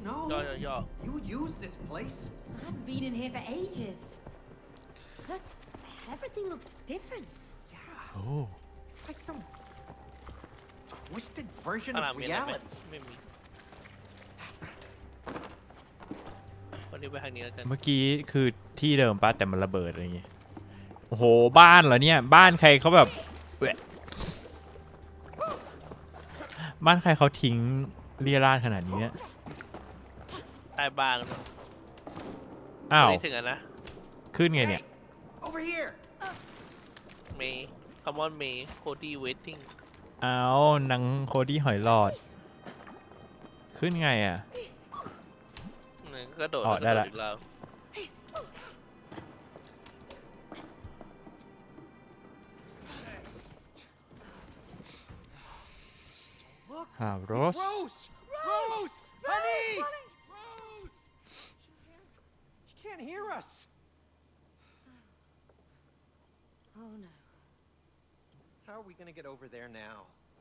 know. You use this place? I haven't been in here for ages. Plus, everything looks different. Yeah. Oh. It's like some twisted version of reality. คนนี้ไปทางนี้แล้วกันเมื่อกี้คือที่เดิมปะแต่มันระเบิดอะไรอย่างงี้โอ้โหบ้านเหรอเนี่ยบ้านใครเขาแบบบ้านใครเขาทิ้งเรี่ยราดขนาดนี้เนี่ยใต้บ้านแล้วอ้าวถึงแล้วนะขึ้นไงเนี่ย Over here. เมย์คอมมอนเมย์โคดี้เวทติ้งอ้าวนังโคดี้หอยหลอดขึ้นไงอ่ะก็โดดได้ละอีกแล้ว Rose. Rose, honey. Rose. She can't hear us. Oh no. How are we gonna get over there now?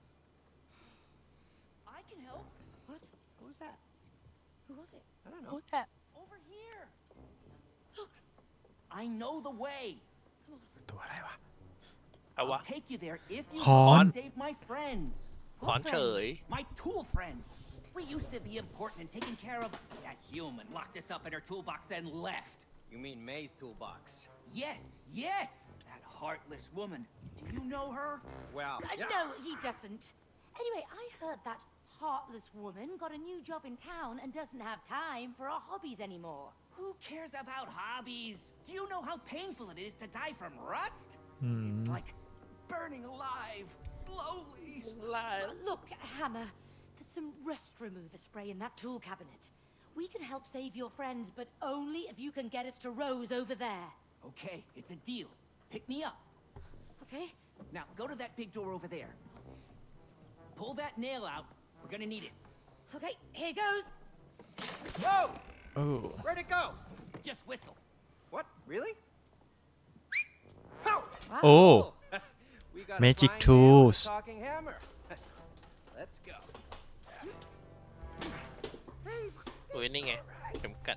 I can help. What? What was that? Who was it? I don't know. Who's that? Over here. Look, I know the way. ตัวอะไรวะเอาวะ I'll take you there if you Con. want to save my friends. ขอนเฉย My tool friends. We used to be important and taking care of. That human locked us up in her toolbox and left. You mean May's toolbox? Yes, yes. That heartless woman. Do you know her? Well, yeah. No, he doesn't. Anyway, I heard that heartless woman got a new job in town and doesn't have time for our hobbies anymore. Who cares about hobbies? Do you know how painful it is to die from rust? It's like burning alive, slowly. Look, Hammer, there's some rust remover spray in that tool cabinet. We can help save your friends, but only if you can get us to Rose over there. Okay, it's a deal. Pick me up. Okay? Now, go to that big door over there. Pull that nail out. We're gonna need it. Okay, here goes. Whoa! โอ้ Where'd it go? Just whistle. What? Really? Oh! โอ้ We got Magic a fine tools. nail and a talking hammer. Let's go. Hey, อุ้ยนี่ไงเข็มกัด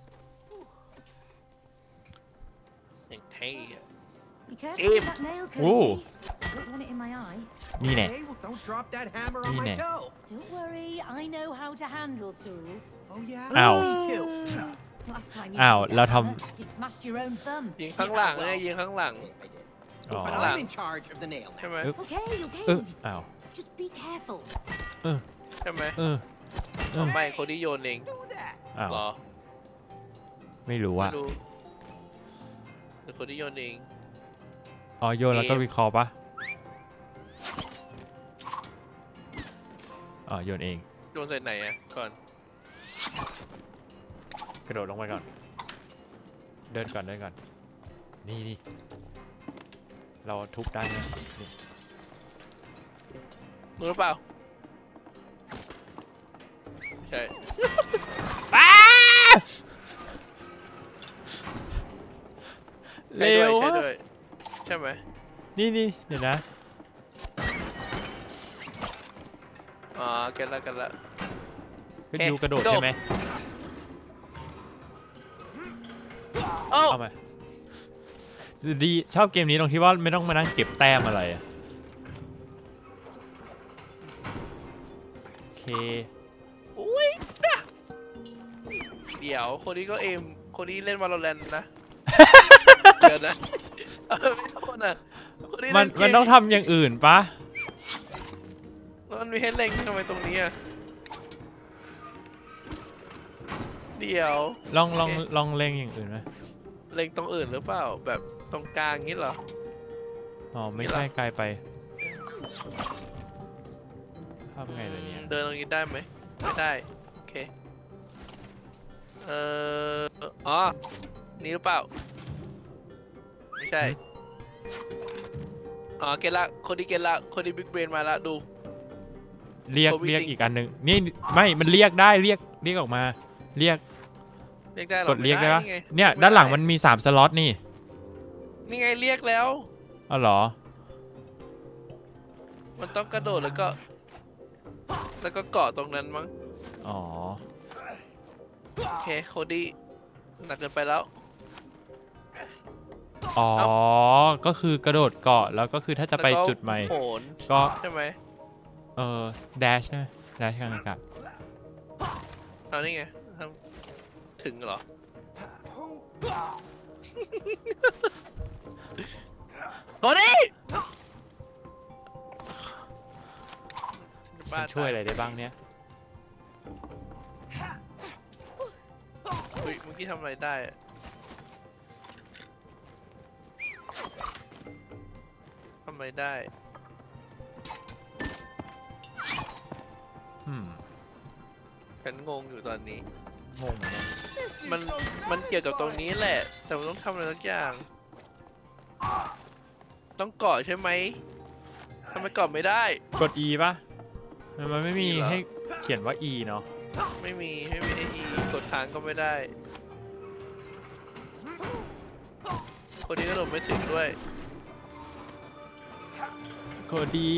อย่างเท่อะ Be careful with that nail, Ooh. Cody. Don't want it in my eye. นี่แน่ Okay, well, don't drop that hammer on my Nè. toe. Don't worry, I know how to handle tools. Oh, yeah? Ow. Me too. Last time you Ow, did that, la thầm- Hammer, you smashed your own thumb. ยิงข้างหลังเลยยิงข้างหลัง I did. อ๋อ But I'm in charge of the nail ใช่ now. ไหม Okay, เออ okay. อ้าว Just be careful. ใช่ไหมเออไม่โคดี้โยนเอง Do that. อ้าวเหรอไม่รู้ไม่อ่ะรู้หรือโคดี้โยนเองอ๋อโยนแล้วก็วิเคราะห์ปะอ๋อโยนเองโยนใส่ไหนอ่ะก่อนกระโดดลงไปก่อนเดินก่อนนี่เราทุบได้ไหมนี่รู้หรือเปล่าใช่เร็วใช่อะด้วยใช่ไหมนี่เดี๋ยวนะอ๋อกันละก็ดูกระโดดใช่ไหมโอ้เอามาดีชอบเกมนี้ตรงที่ว่าไม่ต้องมานั่งเก็บแต้มอะไรอะโอเคอุ้ยเดี๋ยวคนนี้ก็เอมคนนี้เล่น Valorant นะ เดี๋ยวนะไม่โทษนะคนนี้มัเล่นนเกมันต้องทำอย่างอื่นปะแล้วมันมีให้เล็งทำไมตรงนี้อ่ะเดี๋ยวลองเล็งอย่างอื่นไหมเล็งตรงอื่นหรือเปล่าแบบตรงกลางงี้เหรออ๋อไม่ใช่ไกลไปทำไงเลยเนี่ยเดินตรงนี้ได้ไหมไม่ได้โอเคอ๋อนี่หรือเปล่าไม่ใช่อ๋อเกละคนที่เกละคนที่บิ๊กเบรนมาละดูเรียก Covid อีกอันหนึ่งนี่ไม่มันเรียกได้เรียกออกมาเรียกเรียกได้หรอกดเรียกได้ปะม่เนี่ยด้านหลังมันมี3สล็อตนี่นี่ไงเรียกแล้วอ๋อเหรอมันต้องกระโดดแล้วก็เกาะตรงนั้นมั้งอ๋อโอเคโคดี้หนักเกินไปแล้วอ๋อ ก็คือกระโดดเกาะแล้วก็คือถ้าจะไปจุดใหม่โหนก็ใช่ไหมแดชใช่ไหมแดชกลางอากาศเอานี่ไงถึงเหรอ โคดี้ฉันช่วยอะไรได้บ้างเนี่ยอุ้ยเมื่อกี้ทำอะไรได้อะทำอะไรได้ ฉันงงอยู่ตอนนี้งงเนี่ยมันเกี่ยวกับตรงนี้แหละ แต่มันต้องทำอะไรสักอย่าง ต้องเกาะใช่ไหมทำไมเกาะไม่ได้กด E ป่ะ มันไม่มี E เหรอให้เขียนว่า E เนาะไม่มีไอ้ E กดค้างก็ไม่ได้ คนนี้ก็โดดไม่ถึงด้วยกดดี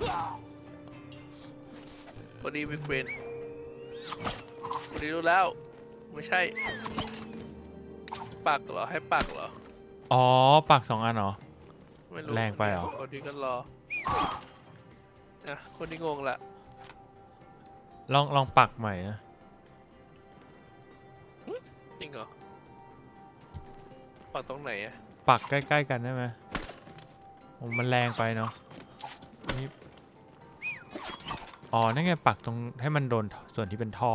คนนี้มีเกรนคนนี้รู้แล้ว ไม่ใช่ ปักเหรอ ให้ปักเหรออ๋อ ปัก2 อันเหรอไม่รู้แรงไปเหรอคนนี้ก็รอ อ่ะ คนนี้งงละลองปักใหม่นะจริงเหรอ ปักตรงไหนอะปักใกล้ๆกันได้ไหมมันแรงไปเนาะนี่อ๋อ นั่นไงปักตรงให้มันโดนส่วนที่เป็นท่อ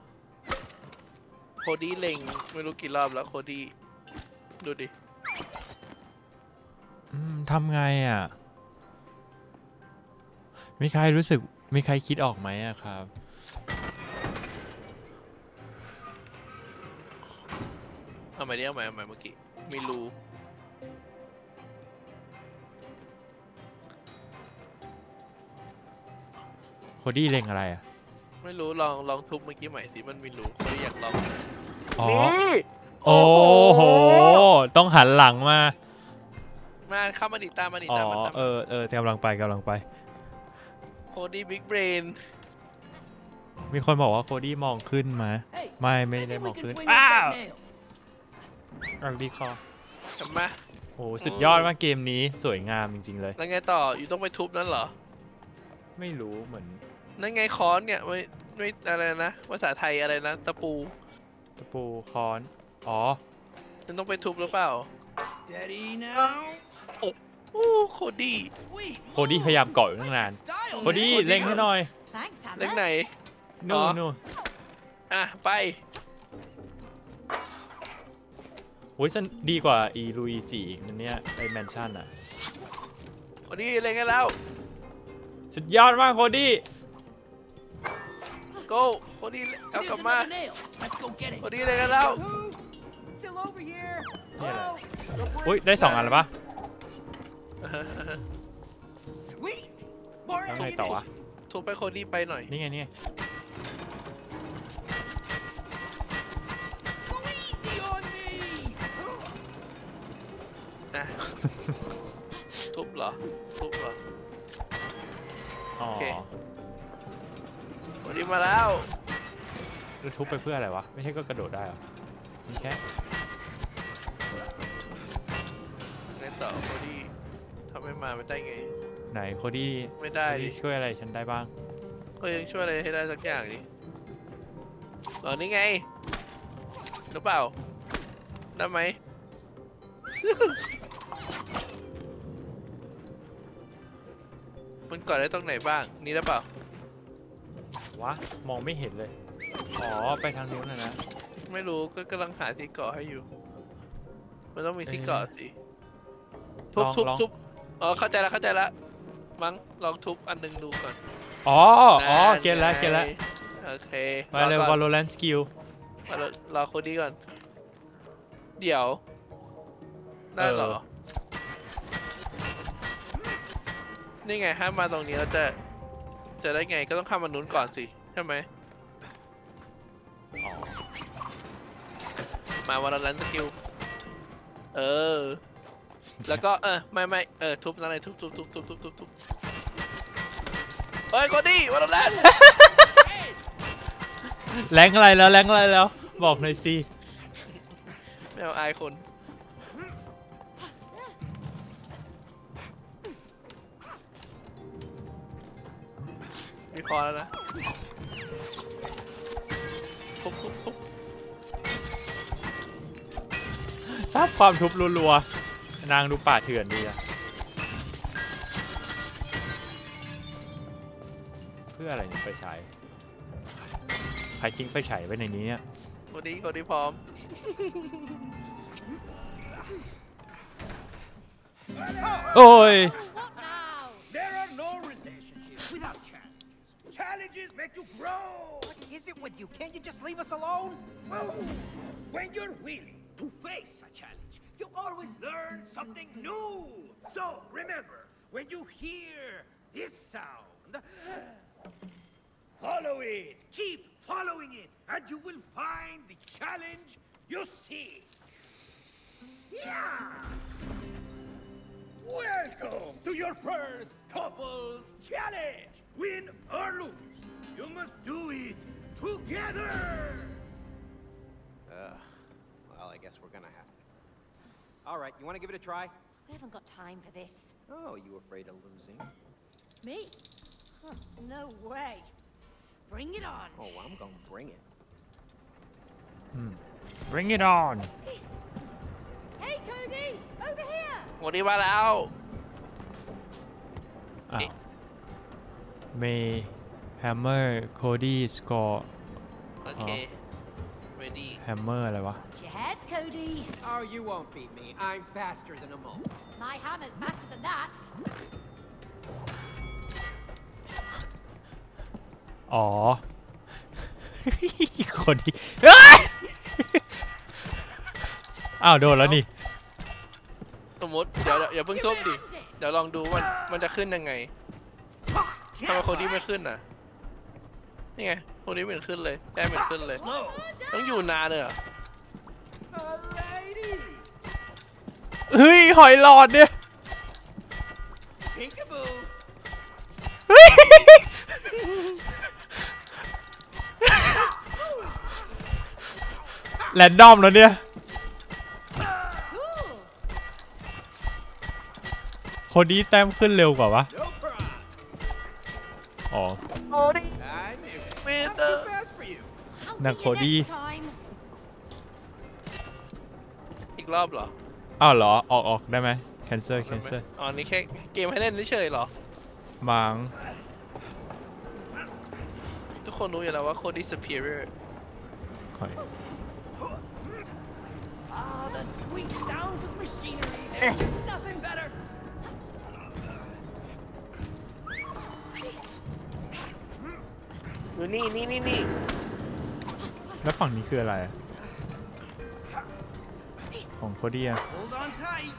โคดี้เล็งไม่รู้กี่รอบแล้วโคดี้ดูดิทำไงอ่ะ มีใครคิดออกไหมอะครับเอาใหม่เมื่อกี้มีรูโคดี้เล็งอะไรอ่ะไม่รู้ลองทุบเมื่อกี้ใหม่สิมันมีรูโคดี้อยากลองอ๋อนี่โอ้โห ต้องหันหลังมามาเข้ามาดิตามมาดิอ๋อตามมากำลังไปโคดี้บิ๊กเบรนมีคนบอกว่าโคดี้มองขึ้นมา Hey, ไม่ได้ maybe ม we อง can ขึ้น swing with that nail. อังดีคอกลับมาโอ้สุดยอดมากเกมนี้สวยงามจริงๆเลยแล้วไงต่ออยู่ต้องไปทุบนั่นเหรอไม่รู้เหมือนนั่นไงค้อนเนี่ยไม่อะไรนะภาษาไทยอะไรนะตะปูตะปูค้อน อ๋อฉันต้องไปทุบหรือเปล่า Steady now. โอ้โคดี้ Sweet. โคดี้พยายามเกาะอยู่ตั้งนาน Style, โคดี้ man. เล็งให้หน่อย Thanks, เล็ก Hammer. ไหนนู่อ๋นอนู่นอ่ะไปโอ้ยฉันดีกว่าอีลุยจิอีกนั่นเนี่ยไอแมนชั่นอ่ะโคดี้เล็งกันแล้วสุดยอดมากโคดี้ go โคดี้เอา Here's กลับมา another nail. Let's go get it. โคดี้เล็งกันแล้ว Still over here. เนี่ยแหละ Oh, อุ้ยได้2 อันแล้วปะ sweet. More แล้วไงต่อวะ ammunition. ทุบไปโคดี้ไปหน่อยนี่ไง Go easy on me. นะ ทุบเหรออ๋อโอเค โคดี้มาแล้วแล้วทุบไปเพื่ออะไรวะ ไม่ใช่ก็กระโดดได้เหรอนี่แค่เล่นต่อโคดี้ทำไมมาไม่ได้ไงไหนโคดี้ไม่ได้โคดิดี้ช่วยอะไรฉันได้บ้างก็ยังช่วยอะไรให้ได้สักอย่างดินี่ไงหรือเปล่า ได้ไหม มันกดได้ตรงไหนบ้าง นี่ได้เปล่าวะ มองไม่เห็นเลย อ๋อ ไปทางนู้นนะไม่รู้ก็กำลังหาที่เกาะให้อยู่ มันต้องมีที่เกาะสิ ทุบลองอ๋อเข้าใจแล้วมั้งลองทุบอันหนึงดูก่อนอ๋อ เก็ตแล้วโอเคไปเลยรอก่อน Valorant skill รอคนนี้ก่อน เดี๋ยว ได้เหรอ นี่ไงถ้ามาตรงนี้เราจะได้ไงก็ต้องข้ามมานู้นก่อนสิ ใช่ไหมอ๋อมาวันละลันสกิลแล้วก็ไม่ทุบนั่นเลยทุบเฮ้ยโคดี้วันละลันแรงอะไรแล้วบอกหน่อยสิไม่เอาอายคนมีคอแล้วนะทุบชอบความทุบรัวๆนางดูป่าเถื่อนดีอะเพื่ออะไรเนี่ยไฟฉายใครทิ้งไฟฉายไว้ในนี้เนี่ยคนนี้พร้อมโอ้ย There are no relationships without challenges. Challenges make you grow. What is it with you? Can't you just leave us alone? Well, when you're willing to face a challenge, you always learn something new. So remember, when you hear this sound, follow it. Keep following it, and you will find the challenge you seek. Yeah! Welcome to your first couples challenge. Win or lose, you must do it together. Well, I guess we're gonna have to. All right, you want to give it a try? We haven't got time for this. Oh, you afraid of losing? Me? Huh, no way. Bring it on. Oh, I'm gonna bring it. Bring it on Hey, Cody! Over here! วันนี้มาแล้วอ้าวเมย์แฮมเมอร์โคดี้สกอร์โอเค ready แฮมเมอร์อะไรวะ Watch your head, Cody. Oh, you won't beat me. I'm faster than a mole. My hammer's faster than that. อ๋อ คนที่อ้าวโดนแล้วนี่สมมติเดี๋ยวอย่าเพิ่งทุบดิ เดี๋ยวลองดูว่ามันจะขึ้นยังไงทำไมคนนี้ไม่ขึ้นน่ะ นี่ไงคนนี้เหมือนขึ้นเลยแต้มเหมือนขึ้นเลย Slow. ต้องอยู่นานเลยเหรอ Alrighty. เฮ้ย หอยหลอดเนี่ย Peekaboo. แรนดอมแล้วเนี่ย Cool. คนนี้แต้มขึ้นเร็วกว่าวะ No props. อ๋อ I knew it. วิน Not เตอ too ร์ fast for you. I'll Now, beat you Cody. next time. อีกรอบเหรออ้าวเหรอ ออกได้ไหม cancel cancel อ๋อ นี่แค่เกมให้เล่นเฉยๆเหรอมังทุกคนรู้อยู่แล้วว่าโคดี้ superior หอย Ah, the sweet sounds of machinery. There's nothing better. ดูนี่แล้วฝั่งนี้คืออะไรอะของโคดี้อะ Hold on tight.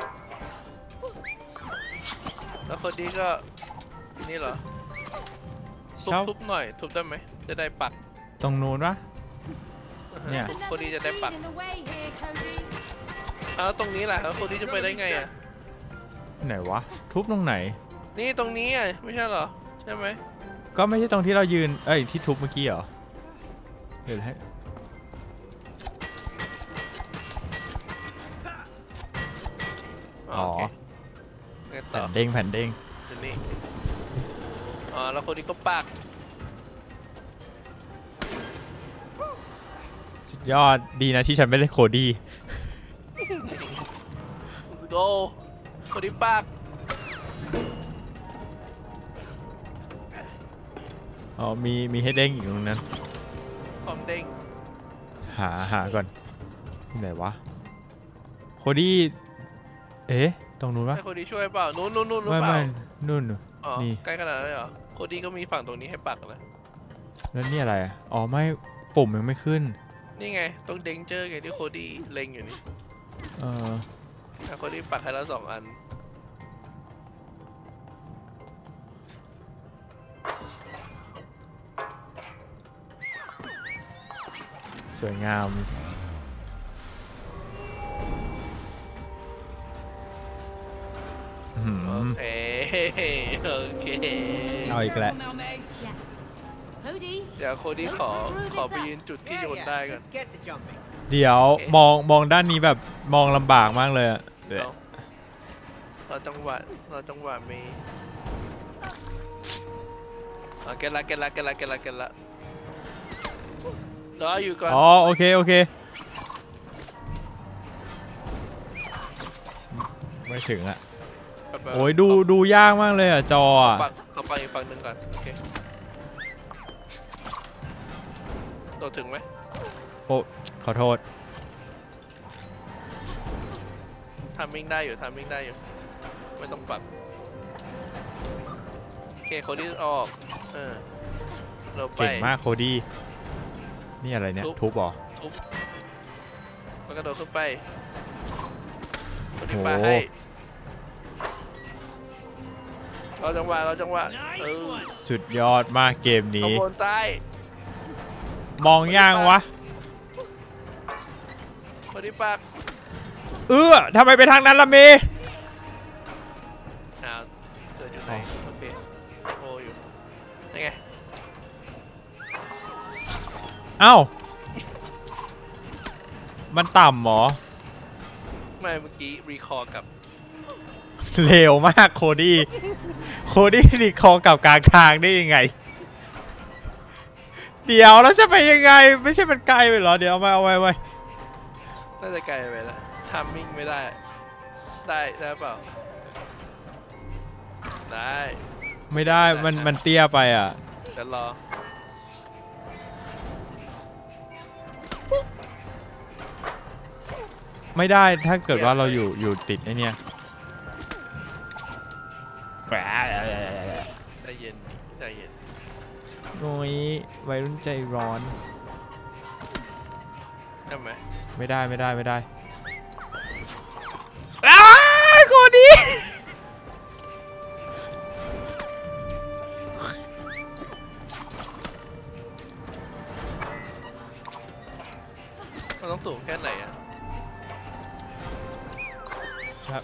แล้วคนนี้ก็ นี่เหรอชอบทุบหน่อย ทุบได้ไหม จะได้ปักตรงนู้นวะ เนี่ย There's Cody another จะได้ปัก machine in the way here, Cody. แล้วตรงนี้แหละแล้วคนนี้จะไปได้ไงอ่ะไหนวะ ทุบตรงไหนนี่ตรงนี้อ่ะ ไม่ใช่เหรอ ใช่ไหมก็ไม่ใช่ตรงที่เรายืน เอ้ย ที่ทุบเมื่อกี้เหรอเดี๋ยวให้ อ๋อโอเคไงต่อแผ่นเด้งแผ่นเด้งอยู่นี่ อ๋อ แล้วคนนี้ก็ปักสุดยอดดีนะที่ฉันไม่ได้โคดี้โกคนนี้ปักอ๋อ มีให้เด้งอยู่ตรงนั้นพร้อมเด้งหาก่อนที่ไหนวะ โคดี้ เอ๊ะ ตรงนู้นวะให้คนนี้ช่วยเปล่า นู้นหรือไม่เปล่านู่นอ๋อนี่ใกล้ขนาดนั้นเลยเหรอคนนี้ก็มีฝั่งตรงนี้ให้ปักนะแล้วนี่อะไรอะอ๋อ ไม่ ปุ่มยังไม่ขึ้นนี่ไงตรงเดงเจอร์ไงที่โคดี้เล็งอยู่นี่เออโคดี้ปักให้แล้ว2 อันสวยงามโอเค โอเคเอาอีกแล้ว Careful now, Meg. Yeah. Cody, เดี๋ยวโคดี้ขอไปยืนจุดที่โยนได้ก่อน Just get to jumping. เดี๋ยวมองด้านนี้แบบมองลำบากมากเลยอะเดี๋ยวเราจังหวะมีเก็ตละรออยู่ก่อนอ๋อโอเคไม่ถึงอะโอ้ยดูยากมากเลยอะจออะเขาไปอีกฝั่งหนึ่งก่อนโอเคโดดถึงไหมโอ้ขอโทษทำมิ่งได้อยู่ไม่ต้องปรับโอเคคนที่ออกเราไปเก่งมากโคดี้นี่อะไรเนี่ยทุบเหรอทุบมันกระโดดขึ้นไปคนที่โอ้ปาให้เราจังหวะสุดยอดมากเกมขนี้บวนซ้ายมองย่างวะคนที่ปากทำไมไปทางนั้นล่ะเมเกิดอยู่ไหนโอเคโอ้อยู่ยังไงเอ้ามันต่ำหรอไม่เมื่อกี้รีคอร์กับเร็วมากโคดี้รีคอร์กับกลางทางได้ยังไงเดี๋ยวแล้วจะไปยังไงไม่ใช่มันไกลไปเหรอเดี๋ยวเอาไว้น่าจะไกลไปแล้วทามมิ่งไม่ได้เปล่าได้ไม่ได้มันเตี้ยไปอ่ะเดี๋ยวรอไม่ได้ถ้าเกิดว่าเราอยู่ติดไอ้เนี่ยใจเย็นโอ้ยวัยรุ่นใจร้อนใช่ไหมไม่ได้โคดี้มันต้องสูงแค่ไหนอ่ะครับ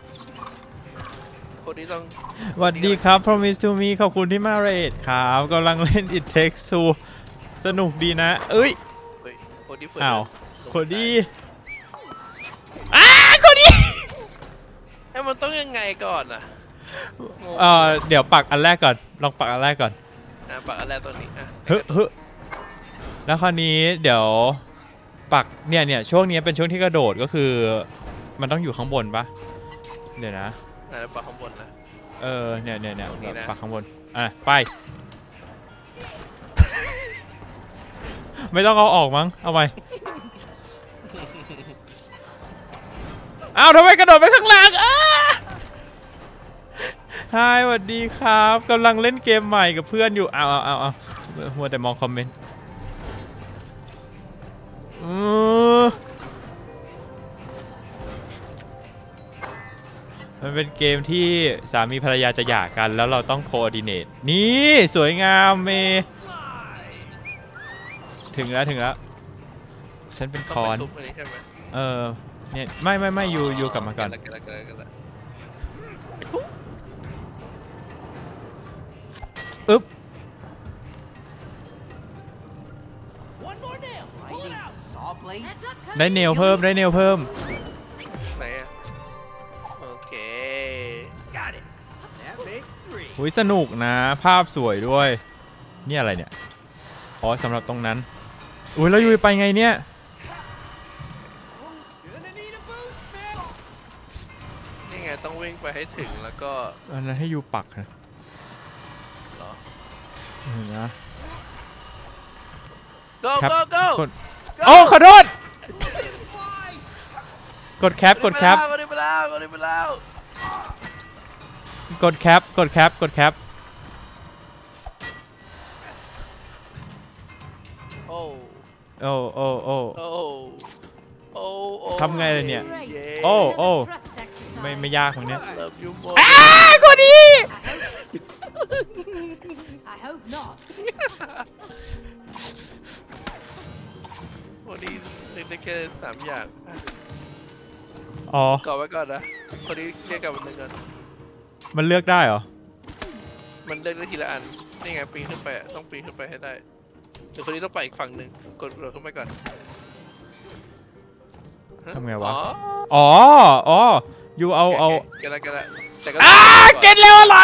คนนี้ต้องสวัสดีครับ Promise to me ขอบคุณที่มาเรทครับกำลังเล่น It Takes Two สนุกดีนะเอ้ยคนที่เปิดอ้าวโคดี้โคดี้มันต้องยังไงก่อนอ่ะเดี๋ยวปักอันแรกก่อนลองปักอันแรกก่อนปักอะไรตัวนี้แล้วคราวนี้เดี๋ยวปักเนี่ยช่วงนี้เป็นช่วงที่กระโดดก็คือมันต้องอยู่ข้างบนปะเดี๋ยวนะปักข้างบนนะเนี่ยแบบปักข้างบนไป ไม่ต้องเอาออกมั้งเอาไปอ้าวทำไมกระโดดไปข้างหลังฮายสวัสดีครับกำลังเล่นเกมใหม่กับเพื่อนอยู่เอามัวแต่มองคอมเมนต์มันเป็นเกมที่สามีภรรยาจะหย่ากันแล้วเราต้องโคออร์ดิเนตนี่สวยงามเมถึงแล้วฉันเป็นคอนเนี่ยไม่อยู่กลับมาก่อนอึ๊บได้เนลเพิ่มไหนอะโอเคอุ้ยสนุกนะภาพสวยด้วยนี่อะไรเนี่ยอ๋อสำหรับตรงนั้นอุ้ยแล้วยูไปไงเนี่ยนี่ไงต้องวิ่งไปให้ถึงแล้วก็อันนั้นให้ยูปักนะเหรอนะ go โอ้ขอโทษกดแคปกดแคปทำไงเลยเนี่ยโอ้ไม่ยากตรงเนี้ยกูดีวันนี้เล่นได้แค่3 อย่างก่อไว้ก่อนนะคนนี้เรียกกับมันหนึ่งก่อนมันเลือกได้เหรอมันเลือกได้ทีละอันนี่ไงปีนขึ้นไปต้องปีนขึ้นไปให้ได้เดี๋ยวคนนี้ต้องไปอีกฝั่งหนึ่งกดขึ้นไปก่อนทำไงวะอ๋ออยู่เอากันละแต่ก็เก็ตแล้วอะไร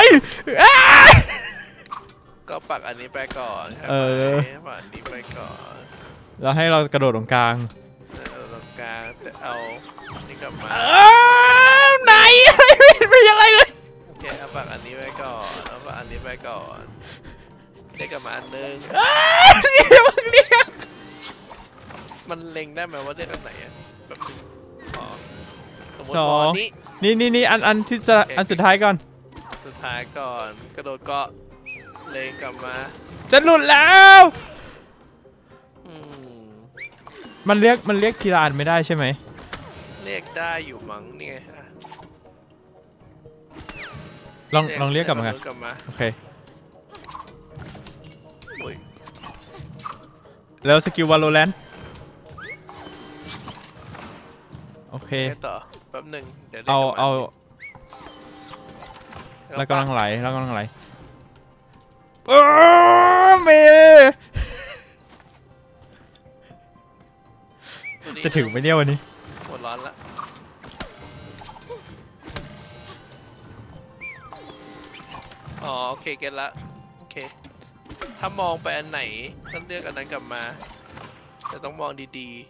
ก็ปักอันนี้ไปก่อนปักอันนี้ไปก่อนแล้วให้เรากระโดดตรงกลางแต่เอานี่กลับมาไหนไม่ยังไงเลยโอเคเอาปักอันนี้ไปก่อนเอาปักอันนี้ไปก่อนได้กลับมาอันนึงมันเล็งได้ไหมว่าเลือกอันไหนอ่ะแบบสองนี่อันที่อันสุดท้ายก่อนกระโดดเกาะเล็งกลับมาจะหลุดแล้วมันเรียกทีละอันไม่ได้ใช่ไหมเรียกได้อยู่มั้งนี่ไงลองเรียกกลับมาโอเคแล้วสกิลวาโลแรนต์โอเคต่อแป๊บหนึ่งเดี๋ยวเอาแล้วกำลังไหลเมย์จะถึงไหมเนี่ยวันนี้หมดร้อนละอ๋อโอเคเก็ตละโอเคถ้ามองไปอันไหนต้องเลือกอันนั้นกลับมาแต่ต้องมองดีๆ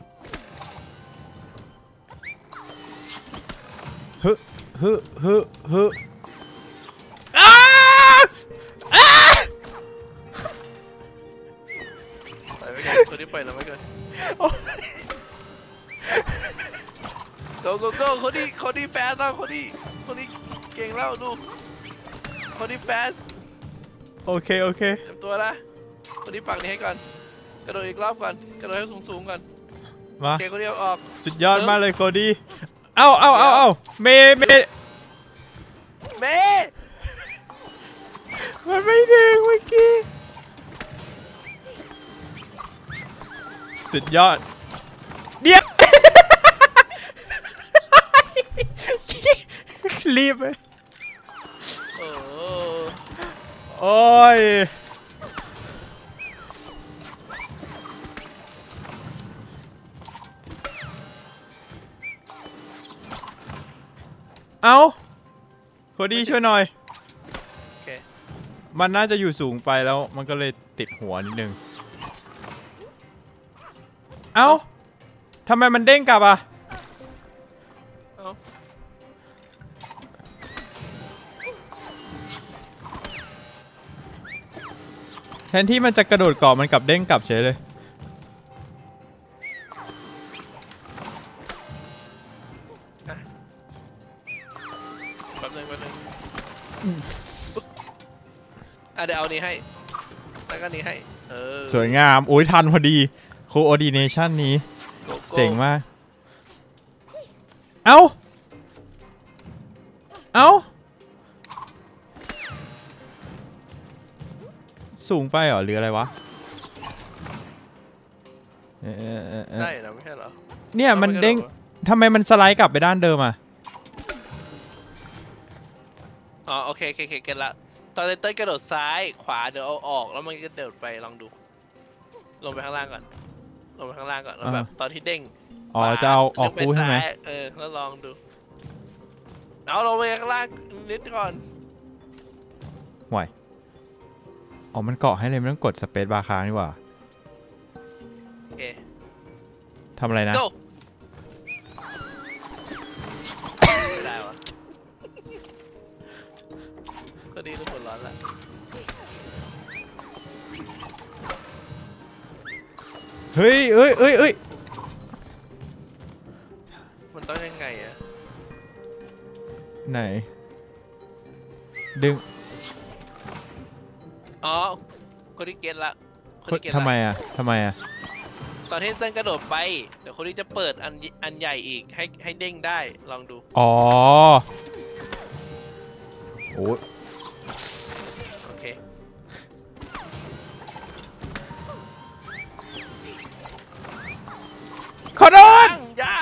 ฮึไปไม่เกินคนที่ไปแล้วไม่เกินgo คนที่แฟสคนที่เก่งแล้วดูคนที่แฟสโอเคเตรียมตัวนะคนที่ปักนี้ให้ก่อนกระโดดอีกรอบก่อนกระโดดให้สูงก่อนมาเก่งคนเดียวออกสุดยอดมากเลยโคดี้เอาเมย์มันไม่ดึงเมื่อกี้สุดยอดเดี๋ยวรีบเลยโอ้ยเอาโคดี้ช่วยหน่อยมันน่าจะอยู่สูงไปแล้วมันก็เลยติดหัวนิดนึงเอ้าทำไมมันเด้งกลับอ่ะแทนที่มันจะกระโดดเกาะมันกลับเด้งกลับเฉยเลยแป๊บนึงเดี๋ยวเอานี้ให้แล้วก็นี้ให้สวยงามโอ้ยทันพอดีโคออร์ดิเนชันนี้เจ๋งมากเอ้าสูงไปเหรอหรืออะไรวะได้แล้วไม่ใช่เหรอเนี่ยมันเด้งทำไมมันสไลด์กลับไปด้านเดิมอ่ะอ๋อโอเคเก็ตละตอนเต้นกระโดดซ้ายขวาเดี๋ยวเอาออกแล้วมันก็เดินไปลองดูลงไปข้างล่างก่อนแล้วแบบตอนที่เด้งอ๋อจะเอาออกคู่ใช่ไหมแล้วลองดูเอาลงไปข้างล่างนิดก่อนไหวอ๋อมันเกาะให้เลยไม่ต้องกดสเปซบาร์ค้างนี่หว่าโอเคทำอะไรนะไม่ได้วะก็ดีทุกคนร้อนละเฮ้ยมันต้องยังไงอะไหนดึงอ๋อคนที่เก็ตละทำไมอะตอนที่เส้นกระโดดไปเดี๋ยวคนที่จะเปิดอันใหญ่อีกให้เด้งได้ลองดูอ๋อโอ้โอเคขอโทษยัง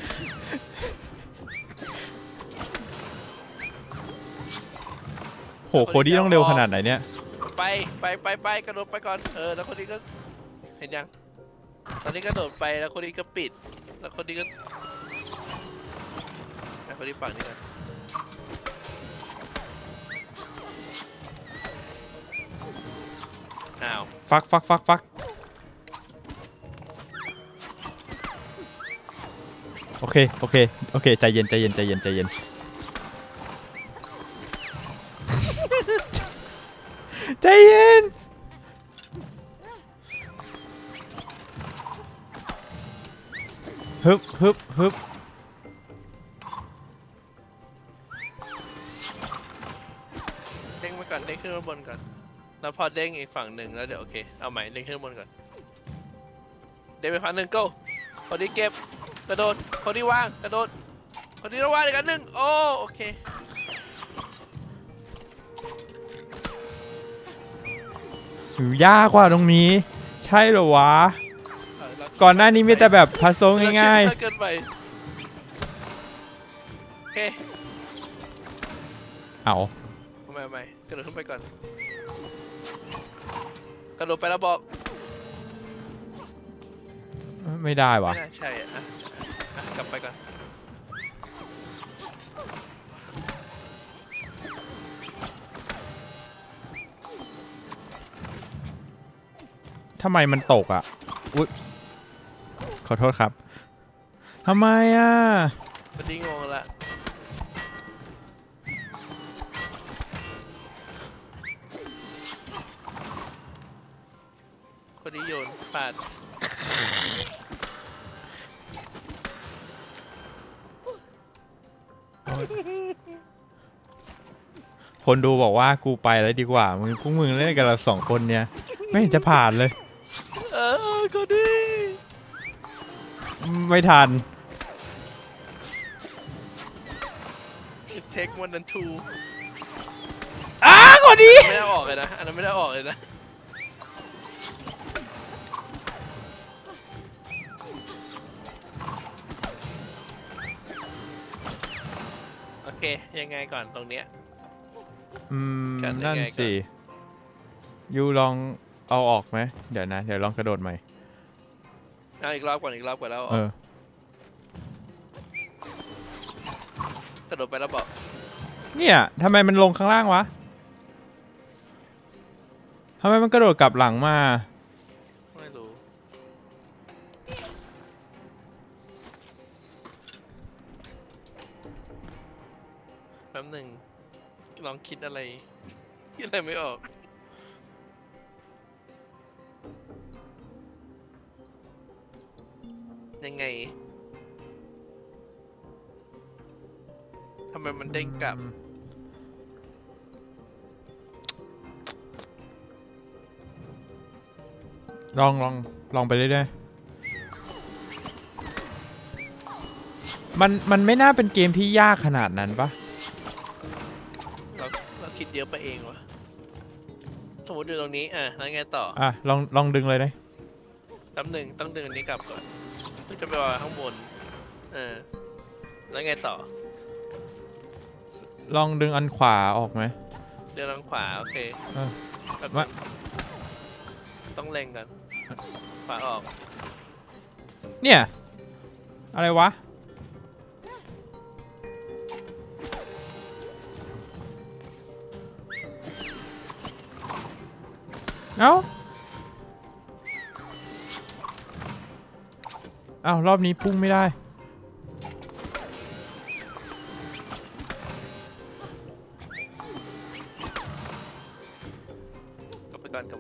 โหโคดี้ต้องเร็วขนาดไหนเนี่ยไปกระโดดไปก่อนแล้วคนนี้ก็เห็นยังตอนนี้กระโดดไปแล้วคนนี้ก็ปิดแล้วคนนี้ก็คนนี้ฝั่งนี้กันอ้าวฟักโอเคใจเย็นใจเย็นฮึบเด้งไปก่อนเด้งขึ้นบนก่อนแล้วพอเด้งอีกฝั่งหนึ่งแล้วเดี๋ยวโอเคเอาใหม่เด้งขึ้นบนก่อนเด้งไปฝั่งหนึ่ง go คนที่เก็บกระโดดคนที่วางกระโดดคนที่ระวางอีกอันหนึ่งโอเคยากกว่าตรงนี้ใช่เหรอวะก่อนหน้านี้มีแต่แบบพัซโซง่ายๆเกินไปโอเคเอาไม่กระโดดขึ้นไปก่อนกระโดดไปแล้วบอกไม่ได้วะไม่น่าใช่กลับไปก่อนทำไมมันตกอ่ะอุ๊ยขอโทษครับทำไมอ่ะพอดีงงละคนที่โยนปาดคนดูบอกว่ากูไปแล้วดีกว่าพวกมึงเล่นกันเราสองคนเนี่ยไม่เห็นจะผ่านเลยก็ดีไม่ทัน take 1 and 2 คนดีไม่ได้ออกเลยนะอันนั้นไม่ได้ออกเลยนะโอเคยังไงก่อนตรงเนี้ยนั่นสิยูลองเอาออกไหมเดี๋ยวลองกระโดดใหม่อีกรอบก่อนแล้วกระโดดไปแล้วบอกเนี่ยทำไมมันลงข้างล่างวะทำไมมันกระโดดกลับหลังมาไม่รู้แป๊บหนึ่งลองคิดอะไรไม่ออกยังไงทำไมมันเด้งกลับลองไปเรื่อยๆมันไม่น่าเป็นเกมที่ยากขนาดนั้นปะเราคิดเยอะไปเองวะสมมติอยู่ตรงนี้แล้วไงต่อลองดึงเลยได้แป๊บหนึ่งต้องดึงอันนี้กลับก่อนเพื่อจะไปวางข้างบนแล้วไงต่อลองดึงอันขวาออกไหมดึงอันขวาโอเคต้องเล็งกันขวาออกเนี่ยอะไรวะเอ้ารอบนี้พุ่งไม่ได้กลับไปก่อน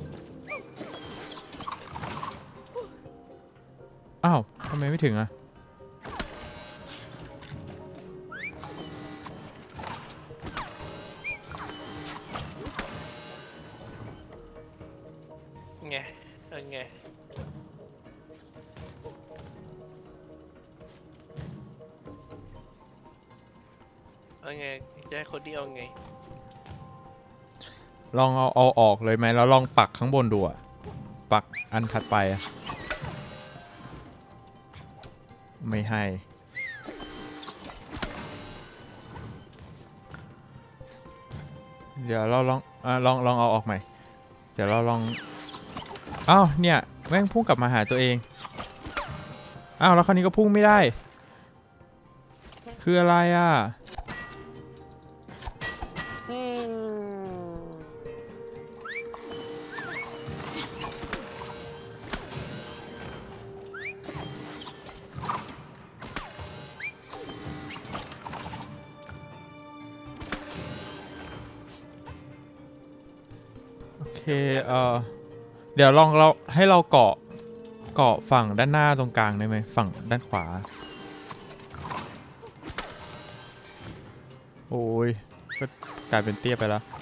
อ้าวทำไมไม่ถึงอ่ะไงจะให้คนที่เอาไงลองเอาออกเลยไหมแล้วลองปักข้างบนดูอ่ะปักอันถัดไปอ่ะไม่ให้เดี๋ยวเราลองเอาออกใหม่เดี๋ยวเราลองอ้าวเนี่ยแม่งพุ่งกลับมาหาตัวเองอ้าวแล้วคราวนี้ก็พุ่งไม่ได้คืออะไรอ่ะโอเคเดี๋ยวลองให้เราเกาะฝั่งด้านหน้าตรงกลางได้ไหมฝั่งด้านขวาโอ้ยก็กลายเป็นเตี้ยไปแล้ว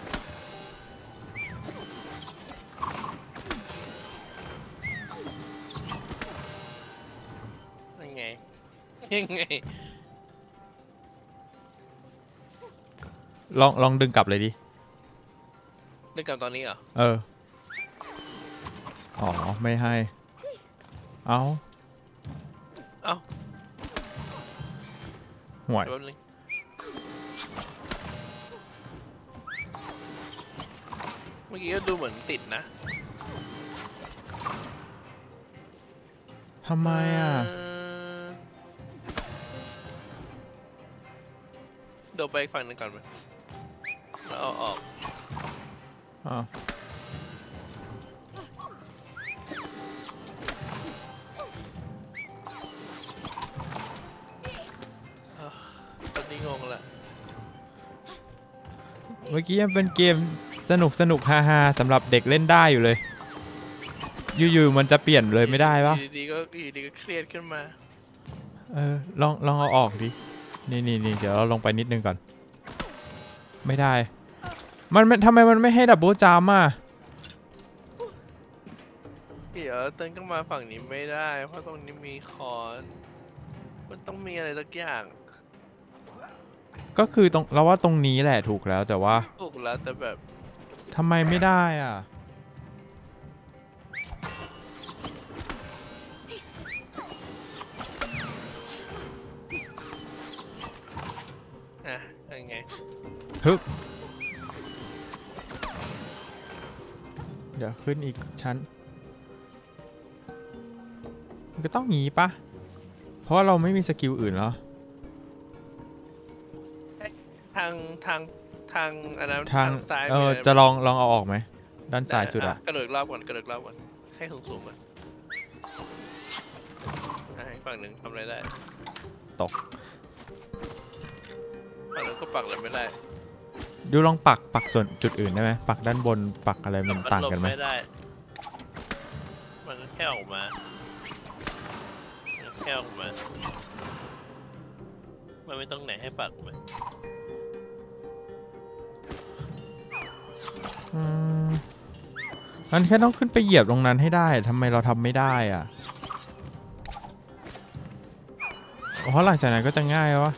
ยังไงลองดึงกลับเลยดิดึงกลับตอนนี้เหรออ๋อไม่ให้เอาห่วยเมื่อกี้ก็ดูเหมือนติดนะทำไมอ่ะเดี๋ยวไปอีกฝั่งหนึ่งก่อนไหมแล้วเอาออกตอนนี้งงละเมื่อกี้ยังเป็นเกมสนุกฮาสำหรับเด็กเล่นได้อยู่เลยอยู่มันจะเปลี่ยนเลยไม่ได้ปะดีก็เครียดขึ้นมาลองเอาออกดินี่เดี๋ยวเราลงไปนิดนึงก่อนไม่ได้มันทำไมมันไม่ให้ดับเบิลจัมป์อ่ะเดี๋ยวเติ้ลก็มาฝั่งนี้ไม่ได้เพราะตรงนี้มีคอนมันต้องมีอะไรสักอย่างก็คือเราว่าตรงนี้แหละถูกแล้วแต่ว่าถูกแล้วแต่แบบทำไมไม่ได้อ่ะยังไงฮึบเดี๋ยวขึ้นอีกชั้นมันก็ต้องหนีปะเพราะว่าเราไม่มีสกิลอื่นแล้วทางอันนั้นทางซ้ายจะลองเอาออกไหมด้านซ้ายสุดอะกระโดดรอบก่อนให้สูงก่อนให้ฝั่งหนึ่งทำอะไรได้ตกฝั่งนึงก็ปักอะไรไม่ได้ดูลองปักส่วนจุดอื่นได้ไหมปักด้านบนปักอะไรมันต่างกันไหมไม่ได้มันแค่ออกมามันไม่ต้องไหนให้ปักมันแค่ต้องขึ้นไปเหยียบตรงนั้นให้ได้ทำไมเราทำไม่ได้อ่ะเพราะหลังจากนั้นก็จะง่ายวะ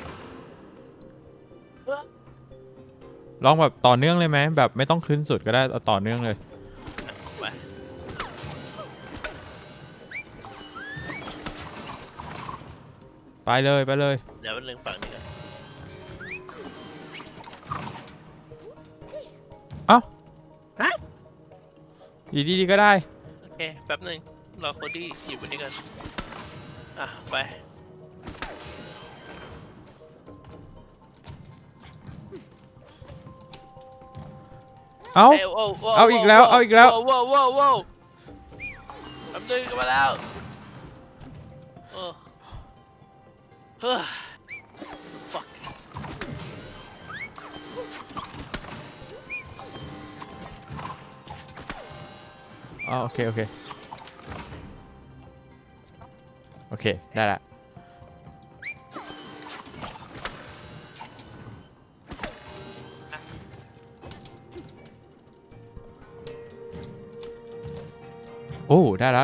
ลองแบบต่อเนื่องเลยไหมแบบไม่ต้องขึ้นสุดก็ได้เอาต่อเนื่องเลยไปเลยเดี๋ยวมันลึงฝั่งนี้กันดีก็ได้โอเคแป๊บหนึ่งรอโคดี้อยู่บนนี้กันไปเอาอีกแล้วว้าวแป๊บนึงมาแล้วfuck โอเคได้ละโอ้ได้แล้ว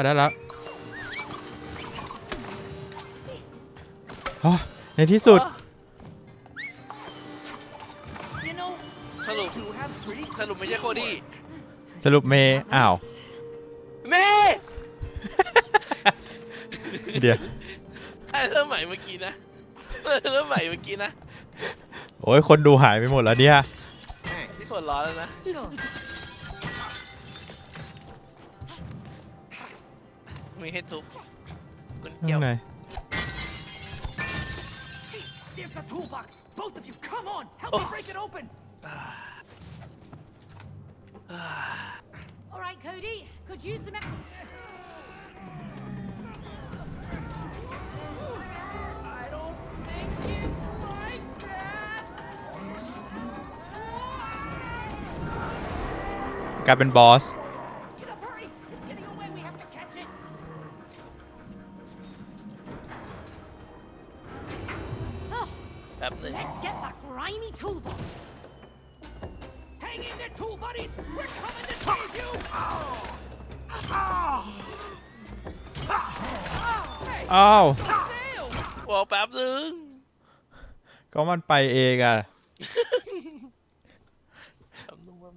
ในที่สุดสรุปไม่ใช่โคดี้สรุปเมย์อ้าวเมย์เดี๋ยวเริ่มใหม่เมื่อกี้นะโอ้ยคนดูหายไปหมดแล้วเนี่ยคนวดร้อนแล้วนะมีให้ทุบคุณเกี่ยวข้างใน There's the toolbox. Both of you, come on. Help me break it open. All right, Cody. Could use some. I don't think it's like that. กลายเป็นบอส Get up, hurry. It's getting away. We have to catch it. Oh, แป๊บนึง let's get that grimy toolbox. Hang in there, tool buddies. We're coming to save you. อ้าวบอกแป๊บนึงก็มันไปเองอ่ะแป๊บนึง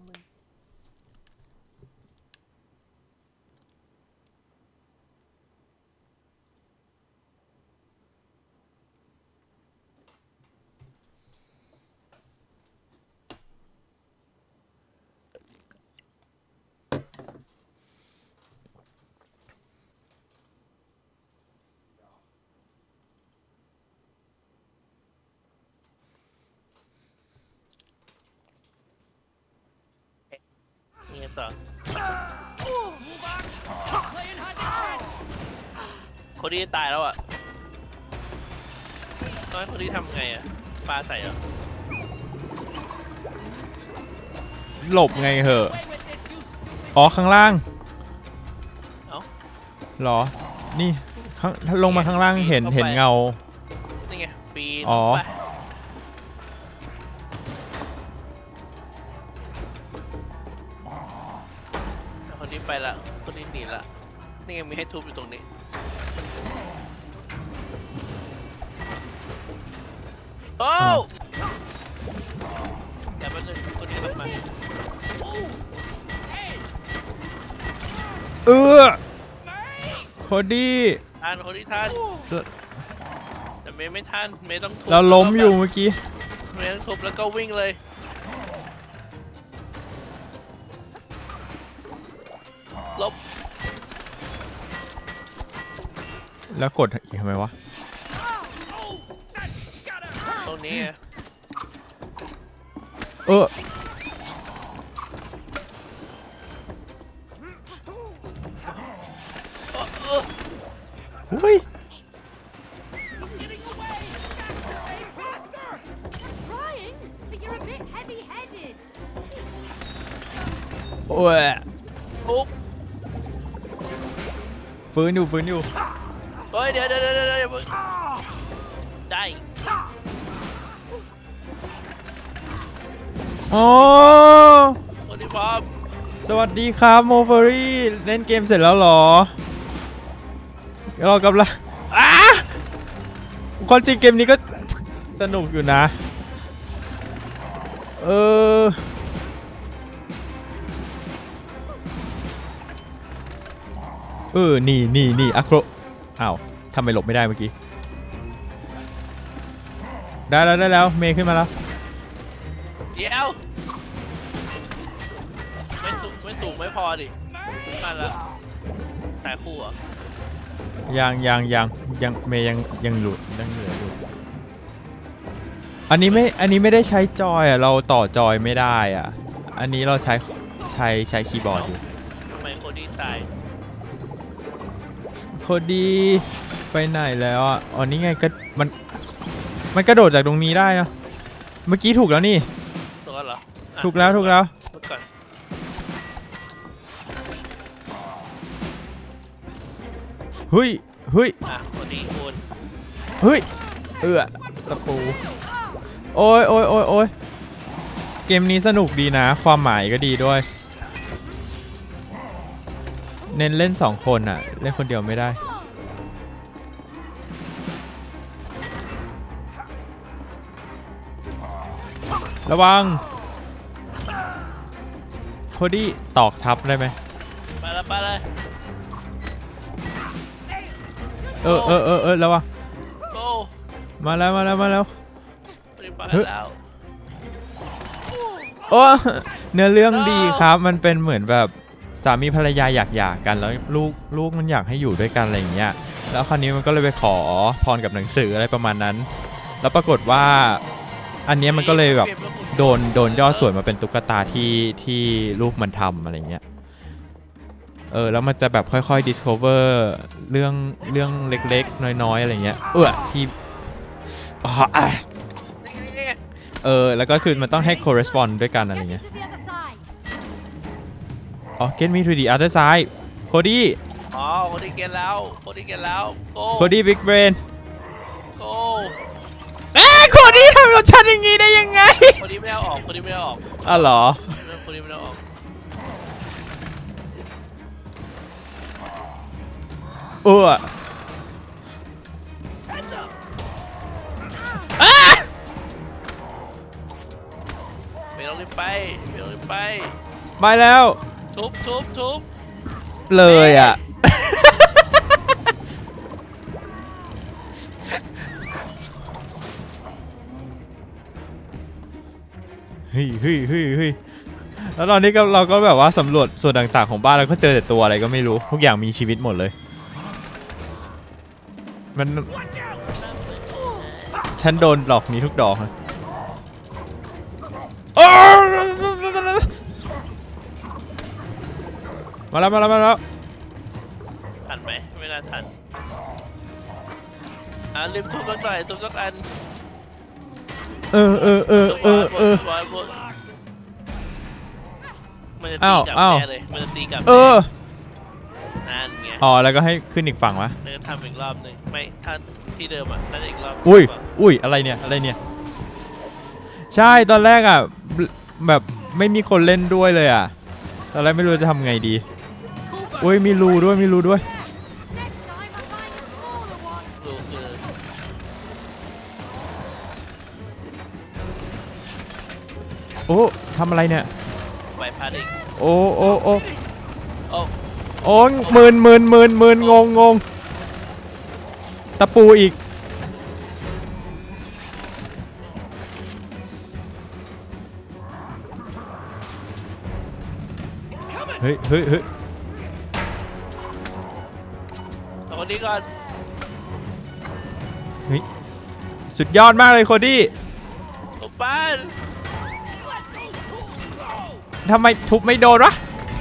นี่ต่อ Playing hide and catch. คนที่ตายแล้วอ่ะน้อยคนที่ทำไงอ่ะปลาใส่เหรอหลบไงเหอะ Play with this, you stupid. อ๋อ ข้างล่างเอ้าเหรอ นี่ข้างลงมาข้างล่างเห็นเงานี่ไงปีนอ๋อไปคนนี้ไปละคนนี้หนีละนี่ไงมีให้ทุบอยู่ตรงนี้โอ้แต่มันคนนี้มันมาโคดี้ทันคนที่ทันแต่เมย์ไม่ทันเมย์ต้องทุบเราล้มอยู่เมื่อกี้เมย์ต้องทุบแล้วก็วิ่งเลยลบแล้วกดอีกทำไมวะตรงนี้ไงอุ้ย Trying, but you're a bit heavy-headed. โอ้ยทุบฟื้นอยู่ฟื้นอยู่เฮ้ยเดี๋ยวได้อ๋อคนที่พร้อมสวัสดีครับโมเฟอรี่เล่นเกมเสร็จแล้วเหรอเรากำลังความจริงเกมนี้ก็สนุกอยู่นะนี่อะโครอ้าวทำไมหลบไม่ได้เมื่อกี้ได้แล้วเมย์ขึ้นมาแล้วเดี๋ยวไม่สูงไม่พอดิขึ้นมาแล้วแต่คู่อ่ะยังเมย์ยังหลุดยังเหลืออยู่อันนี้ไม่ได้ใช้จอยอ่ะเราต่อจอยไม่ได้อ่ะอันนี้เราใช้คีย์บอร์ดอยู่ทำไมคนที่ตายโคดีไปไหนแล้วอ่ะอ๋อนี่ไงก็มันกระโดดจากตรงนี้ได้นะเมื่อกี้ถูกแล้วนี่ตัวเหรอถูกแล้วเมื่อก่อนเฮ้ยคนนี้คุณเฮ้ยตะปูโอ้ยเกมนี้สนุกดีนะความหมายก็ดีด้วยเน้นเล่น2คนอ่ะเล่นคนเดียวไม่ได้ระวังโคดี้ตอกทับได้ไหมไปเลยระวังโก้มาแล้วไปแล้วโอ้เนื้อเรื่องดีครับมันเป็นเหมือนแบบสามีภรรยาอยากหย่ากันแล้วลูกมันอยากให้อยู่ด้วยกันอะไรอย่างเงี้ยแล้วคราวนี้มันก็เลยไปขอพรกับหนังสืออะไรประมาณนั้นแล้วปรากฏว่าอันนี้มันก็เลยแบบโดนย่อส่วนมาเป็นตุ๊กตาที่ลูกมันทำอะไรเงี้ยแล้วมันจะแบบค่อยๆ discover เรื่องเล็กๆน้อยๆอะไรเงี้ยที่แล้วก็คือมันต้องให้ correspond ด้วยกันอะไรเงี้ยget me to the other side โคดี้โคดี้เกตแล้วโก้โคดี้บิ๊กเบรนโก้โคดี้ทำกับฉันอย่างงี้ได้ยังไงโคดี้ไม่ได้ออกอ๋อเหรอโคดี้ไม่ได้ออกไม่ต้องรีบไปไปแล้วทุบเลยอ่ะเฮ้ยแล้วตอนนี้เราก็แบบว่าสำรวจส่วนต่างๆของบ้านแล้วก็เจอแต่ตัวอะไรก็ไม่รู้ทุกอย่างมีชีวิตหมดเลยฉันโดนหลอกนี้ทุกดอกเลยมาแล้วทันไหมไม่น่าทันรีบทุบสักหน่อยทุบสักอันมันจะตีกลับแน่เลยมันจะตีกลับนั่นไงแล้วก็ให้ขึ้นอีกฝั่งวะทำอีกรอบหนึ่งไม่ท่านที่เดิมอ่ะน่าจะอีกรอบอุ้ยอะไรเนี่ยใช่ตอนแรกอ่ะแบบไม่มีคนเล่นด้วยเลยอ่ะตอนแรกไม่รู้จะทำไงดีอุ้ยมีรูด้วยโอ้ทำอะไรเนี่ยไวพาดิโอ้มืนงงตะปูอีกเฮ้ยเอาคนนี้ก่อนเฮ้ยสุดยอดมากเลยโคดี้ทุบบ้านทำไมทุบไม่โดนวะ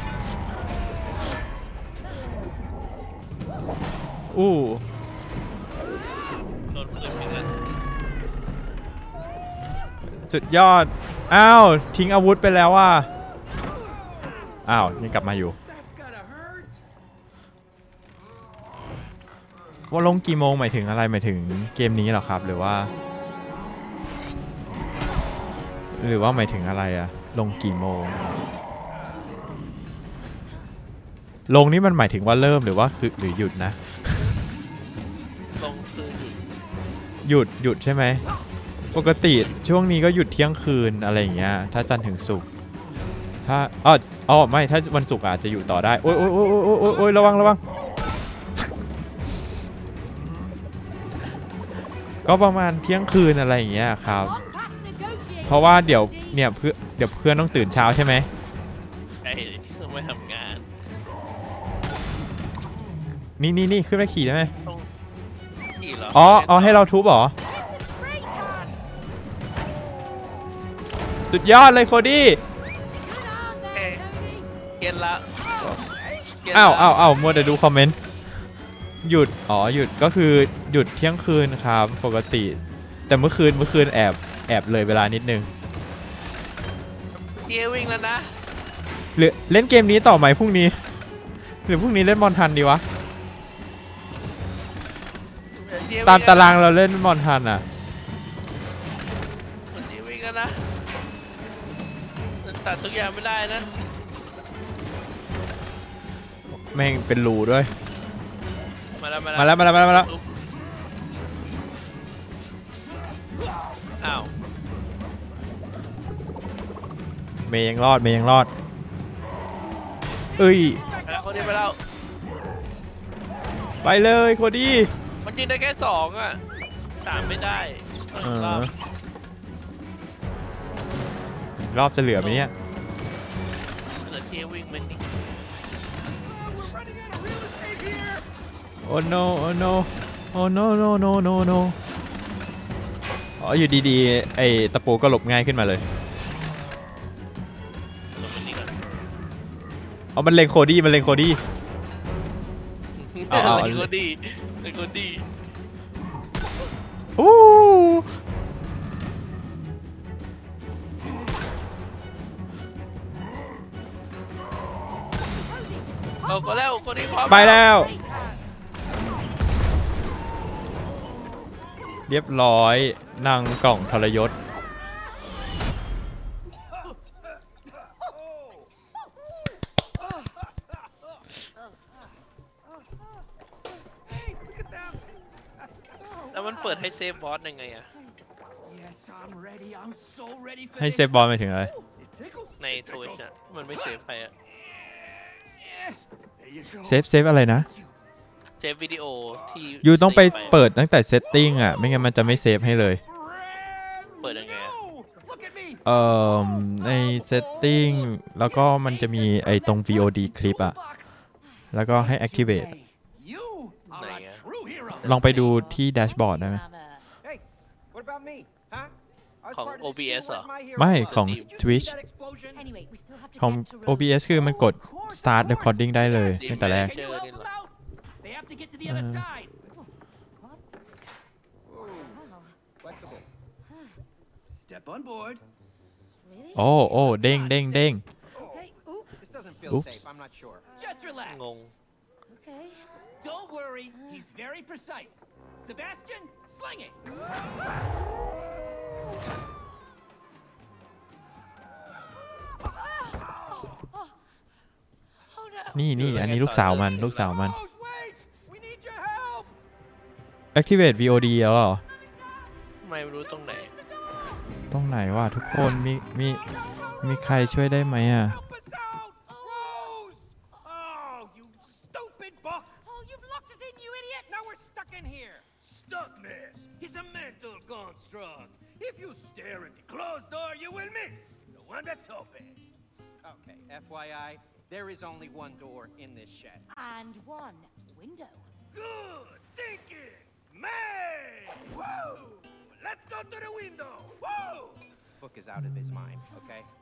โดนปืนเหมือนกันสุดยอดอ้าวทิ้งอาวุธไปแล้วว่ะยังกลับมาอยู่ว่าลงกี่โมงหมายถึงอะไรหมายถึงเกมนี้เหรอครับหรือว่าหมายถึงอะไรอะลงกี่โมงลงนี่มันหมายถึงว่าเริ่มหรือว่าคือหรือหยุดนะลงคือหยุดใช่ไหมปกติช่วงนี้ก็หยุดเที่ยงคืนอะไรอย่างเงี้ยถ้าจันทร์ถึงศุกร์ถ้าไม่ถ้าวันศุกร์อาจจะอยู่ต่อได้โอ้ยระวังก็ประมาณเที่ยงคืนอะไรอย่างเงี้ยครับเพราะว่าเดี๋ยวเพื่อนต้องตื่นเช้าใช่ไหมใช่ต้องไปทำงานนี่ขึ้นไปขี่ได้ไหมขี่เหรอเอาให้เราทุบเหรอสุดยอดเลยโคดี้เย็นละมัวแต่ดูคอมเมนต์หยุดก็คือหยุดเที่ยงคืนครับปกติแต่เมื่อคืนแอบเลยเวลานิดนึงวิ่งแล้วนะหรือเล่นเกมนี้ต่อไหมพรุ่งนี้หรือพรุ่งนี้เล่นมอนทันดีวะตามตารางเราเล่นมอนทันอ่ะวิ่งแล้วนะตัดทุกอย่างไม่ได้นะแม่งเป็นรูด้วยมาแล้วอ้าวเมย์ยังรอดเอ้ยคนนี้ไปแล้วไปเลยโคดี้มันยิงได้แค่2อ่ะ3ไม่ได้อีกรอบจะเหลือไหมเนี่ยเหลือที่วิ่งไหมนี่ We're running out of real estate here. โอ้ no โอ้ no โอ้ no no no no no อ๋ออยู่ดีๆไอ้ตะปูก็หลบง่ายขึ้นมาเลยลงไปนี่ก่อนเอามันเล็งโคดี้มันเล็งโคดี้ เอาเล็งโคดี้เล็งโคดี้อู้เอาก็แล้วคนนี้พร้อมไปแล้ว เรียบร้อยนางกล่องทรยศ Hey, look at them. แล้วมันเปิดให้เซฟบอสยังไงอะ Yes, I'm ready. I'm so ready for ให้ this. เซฟบอลไปถึงอะไร It tickles. ในทวิตอะมันไม่เซฟใครอะ Yes. There you go. เซฟอะไรนะเซฟวิดีโอที่ยูต้องไปเซฟเปิดตั้งแต่เซตติ้งอ่ะ ไม่งั้นมันจะไม่เซฟให้เลย Brand เปิดยังไงอะ new. Look at me. ในเซตติ้งแล้วก็มันจะมีไอ้ตรง VOD คลิปอ่ะ แล้วก็ให้ activate You are a Này. true hero. ลองไปดูที่แดชบอร์ดนะ Hey, what about me? Huh? I was ของ part of this OBS too. เหรอ Where's my hero ไม่ card? ของ Did you see Twitch that explosion? Anyway, we still have to ของ get to Rose. OBS คือมันกด start recording ได้เลยตั้งแต่แรก Can you help them out? They have to get to the other side. Flexible. Step on board. Really? โอ้เด้ง Okay. Ooh. This doesn't feel Oops. safe. I'm not sure. Just relax. งง Okay. Don't worry. He's very precise. Sebastian, sling it. Oh no. นี่อันนี้ลูกสาวมัน Rose, wait. We need your help. activate VOD แล้วเหรอไม่รู้ตรงไหนตรงไหนวะทุกคนมีใครช่วยได้ไหมอ่ะ Help us out. Rose. Oh, you stupid buck. Oh, you've locked us in, you idiot. Now we're stuck in here. Stuckness is a mental construct. If you stare at the closed door, you will miss the one that's open. Okay, FYI, there is only one door in this shed. And one window. Good thinking, man. Woo! Let's go to the window. Woo! Book is out of his mind, okay?